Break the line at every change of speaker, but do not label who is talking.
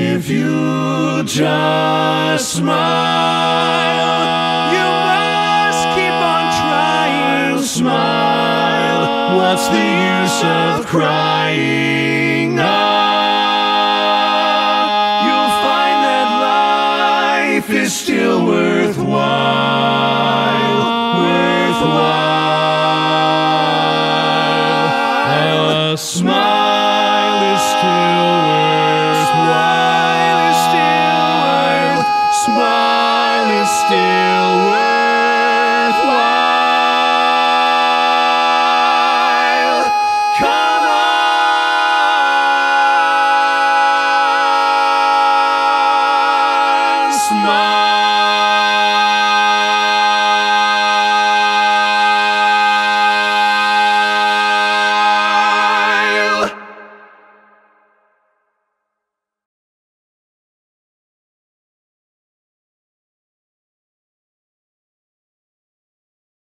if you just smile. You must keep on trying. Smile. What's the use of crying? You'll find that life is still worthwhile. A smile is still worthwhile. Smile is still worthwhile. Come on, smile.